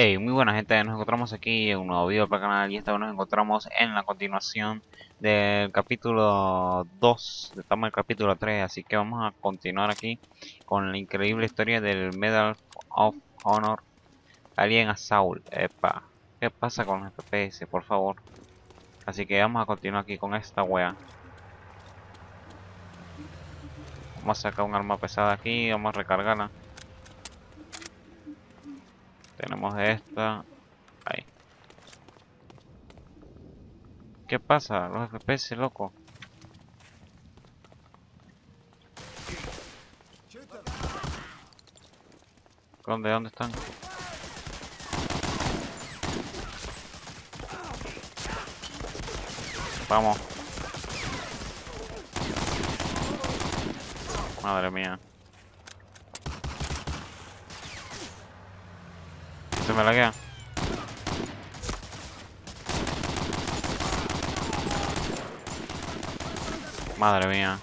Hey, muy buena gente, nos encontramos aquí en un nuevo video para el canal y esta vez nos encontramos en la continuación del capítulo 2, estamos en el capítulo 3, así que vamos a continuar aquí con la increíble historia del Medal of Honor Alien Assault. Epa, ¿qué pasa con los FPS, por favor? Así que vamos a continuar aquí con esta wea. Vamos a sacar un arma pesada aquí, vamos a recargarla. Tenemos esta, ahí. ¿Qué pasa? Los FPS, loco. ¿Dónde están? Vamos, madre mía. Se me laguea. Madre mía.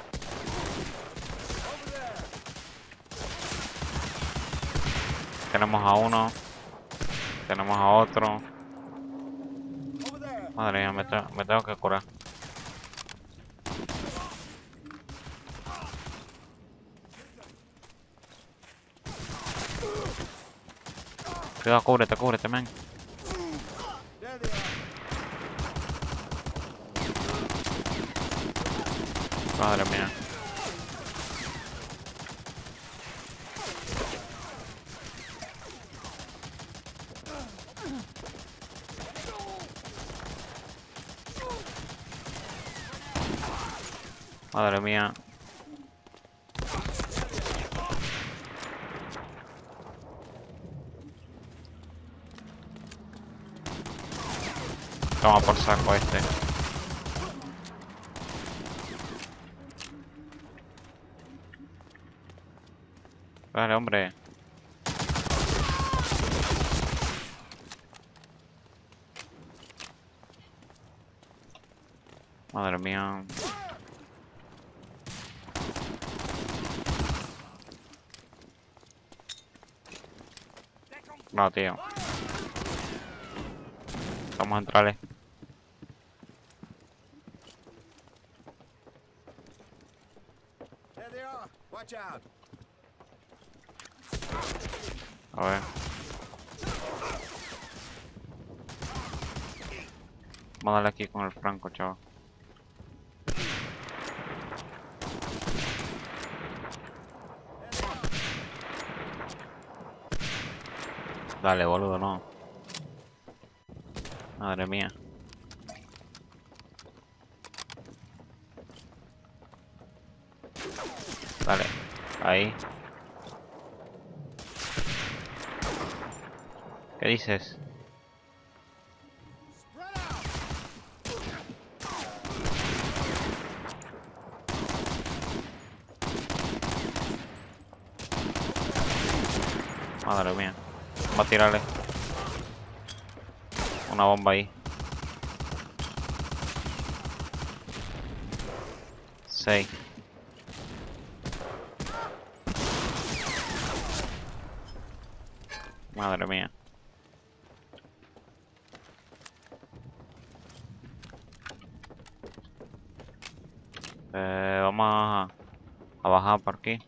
Tenemos a uno. Tenemos a otro. Madre mía, me tengo que curar. Cuidado, cúbrete, men. Madre mía. Madre mía. Toma por saco este. Vale, hombre. Madre mía. No, tío. Vamos a entrarle. A ver. Vamos a darle aquí con el franco, chaval. Dale, boludo, no. Madre mía. Dale. Ahí. ¿Qué dices? Madre mía. Vamos a tirarle una bomba ahí. 6. Madre mía. Vamos a bajar por aquí.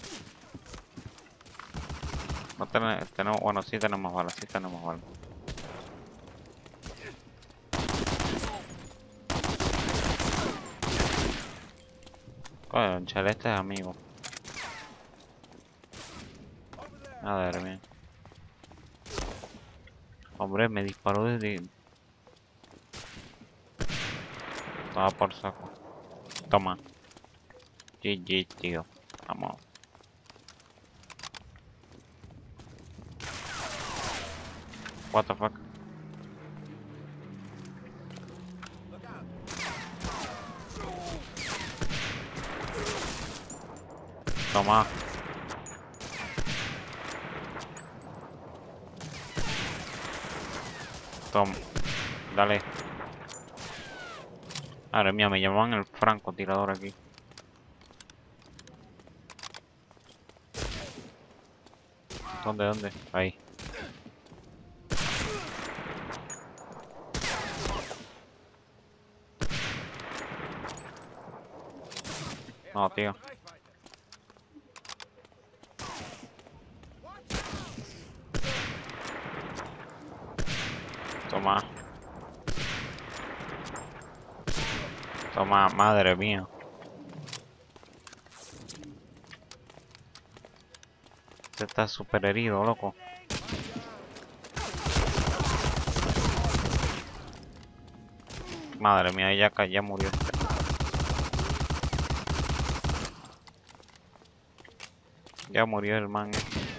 No tenemos, bueno, sí tenemos balas, sí tenemos balas. Concha, este es amigo. Madre mía. Hombre, me disparó desde... Estaba por saco. Toma. GG, tío. Vamos. What the fuck. Toma. Toma. Dale. Madre mía, me llamaban el francotirador aquí. ¿Dónde? Ahí. No, tío. Toma. Toma, madre mía. Este está súper herido, loco. Madre mía, ya murió este. Ya murió el man.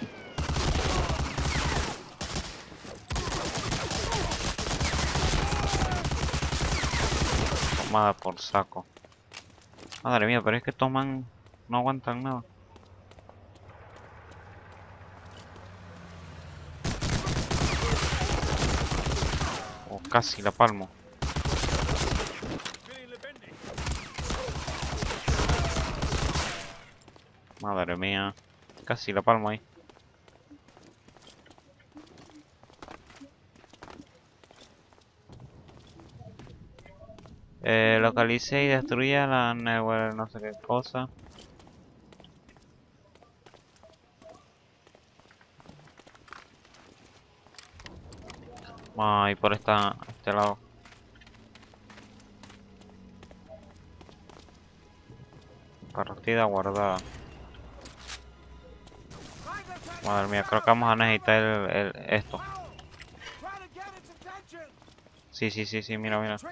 Tomada por saco. Madre mía, pero es que estos man no aguantan nada. O casi la palmo. Madre mía. Casi la palmo ahí. Localicé y destruya la network, no sé qué cosa. Ay, por este lado. Partida guardada. Madre mía, creo que vamos a necesitar esto. Sí, sí, sí, sí, mira, mira.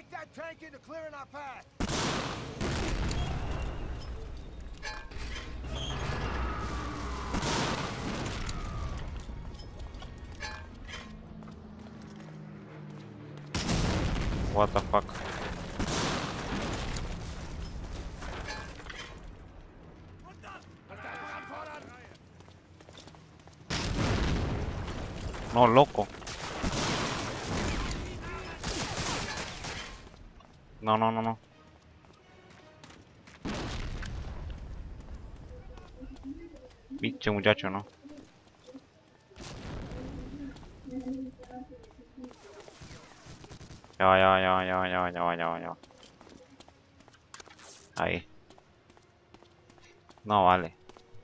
What the fuck. No, loco. No, no, no, no. Bicho muchacho, no. Ya va, ya va, ya va, ya va, ya va, ya va, ya va, ya va. Ahí. No, vale.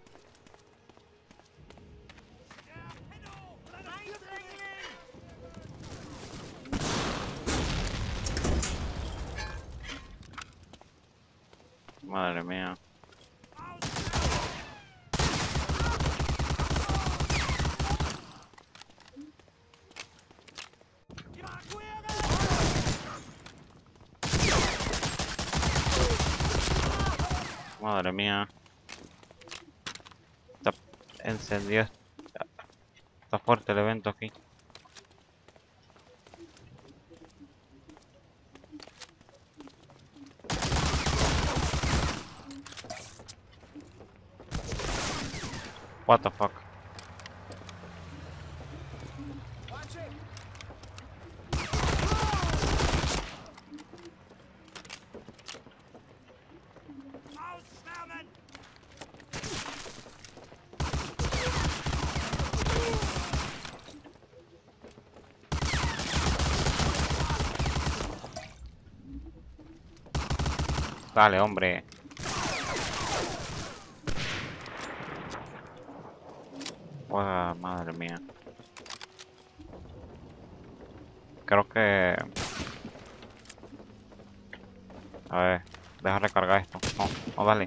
Madre mía. Madre mía. Está encendido. Está fuerte el evento aquí. What the fuck. Dale, hombre. Oh, madre mía. Creo que... A ver, deja recargar esto. No, no, dale.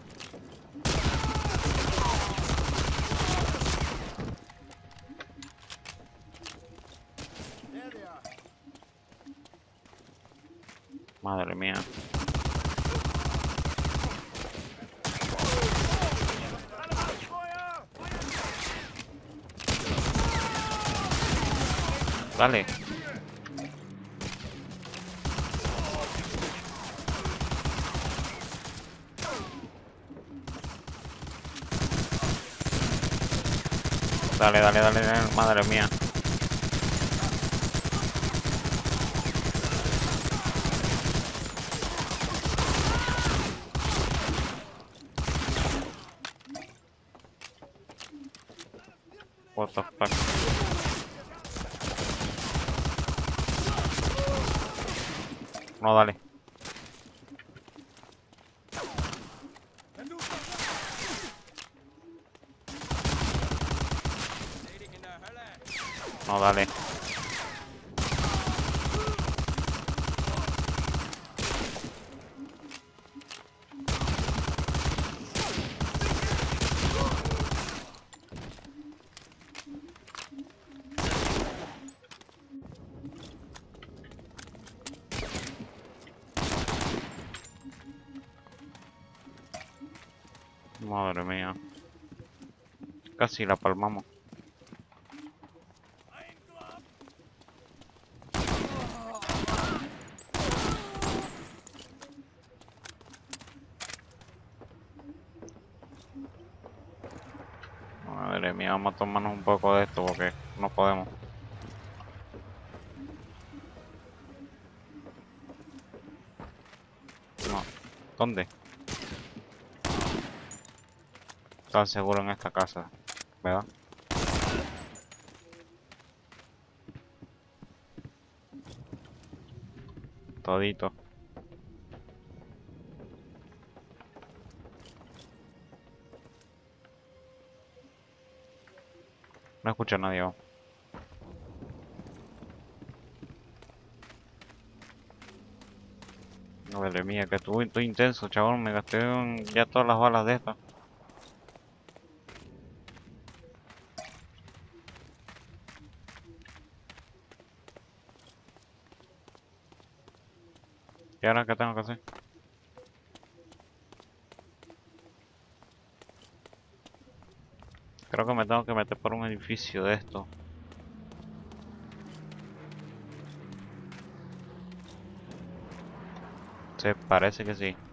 Madre mía. Dale. Dale, dale, dale, dale. Madre mía. What the fuck. No, dale. No, dale. Madre mía. Casi la palmamos. Madre mía, vamos a tomarnos un poco de esto porque no podemos. No. ¿Dónde? Estaba seguro en esta casa, ¿verdad? Todito. No escucho a nadie aún. Madre mía, que estuvo intenso, chabón. Me gasté ya todas las balas de estas. ¿Y ahora qué tengo que hacer? Creo que me tengo que meter por un edificio de esto. Se parece que sí.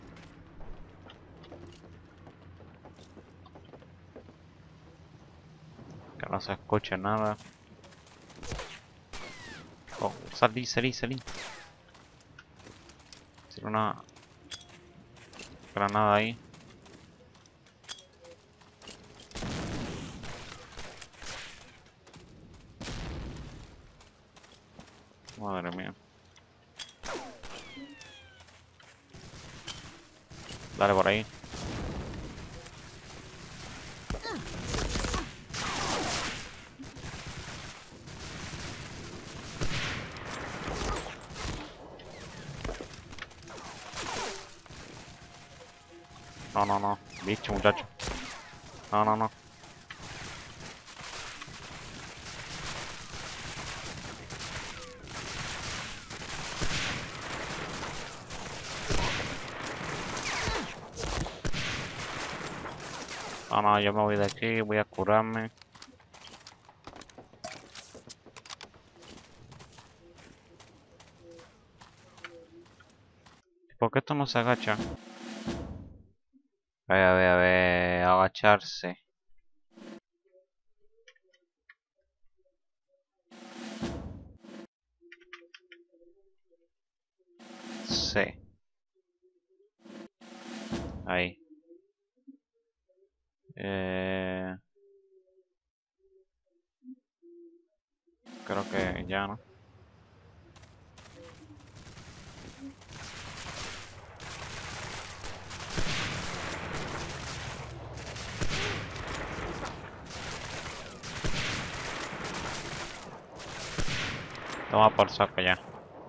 Que no se escuche nada. Oh, salí. Tiene una granada ahí. Madre mía. Dale por ahí. No. Bicho, muchacho. No. No, yo me voy de aquí, voy a curarme. ¿Por qué esto no se agacha? A ver, agacharse. Sí. Ahí. Eh, creo que ya, ¿no? Toma por saco ya.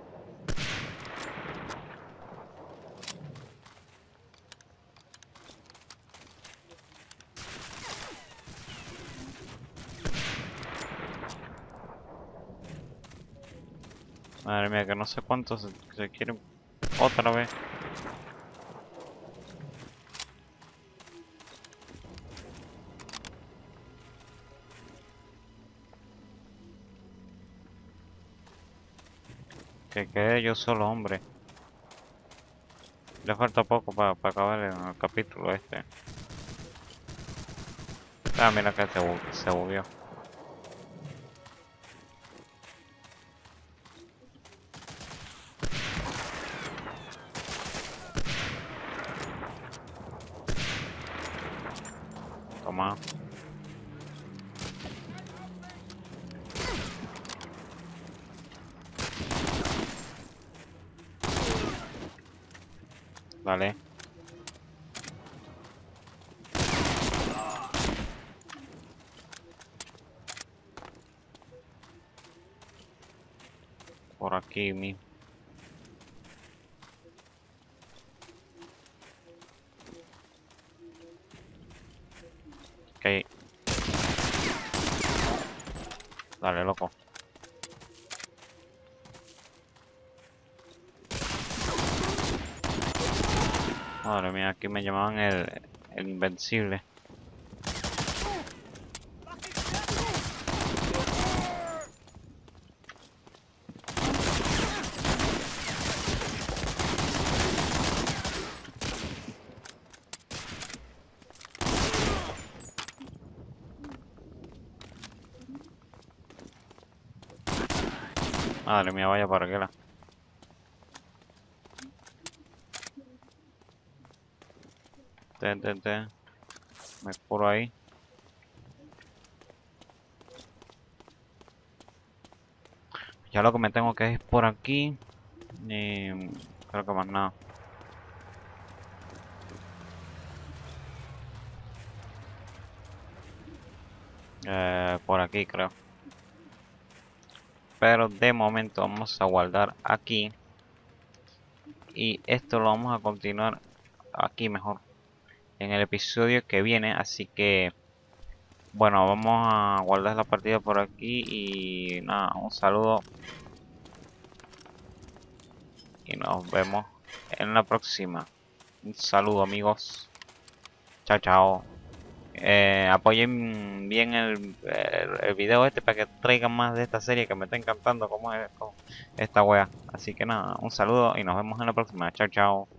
Madre mía, que no sé cuántos se quieren otra vez. Que quede yo solo, hombre. Le falta poco para acabar el capítulo este. Ah, mira que se bugueó. Toma. Dale. por aquí mismo. Ok, dale, loco. Madre mía, aquí me llamaban el invencible. Madre mía, vaya parguela. Ten. Me curo ahí. Ya lo que me tengo que ir por aquí. Y creo que más nada. Por aquí creo. Pero de momento vamos a guardar aquí. Y esto lo vamos a continuar aquí mejor. En el episodio que viene. Así que bueno, vamos a guardar la partida por aquí. Y nada, un saludo. Y nos vemos en la próxima. Un saludo amigos. Chao, chao. Apoyen bien el video este para que traigan más de esta serie que me está encantando como es esta wea. Así que nada, un saludo y nos vemos en la próxima. Chao, chao.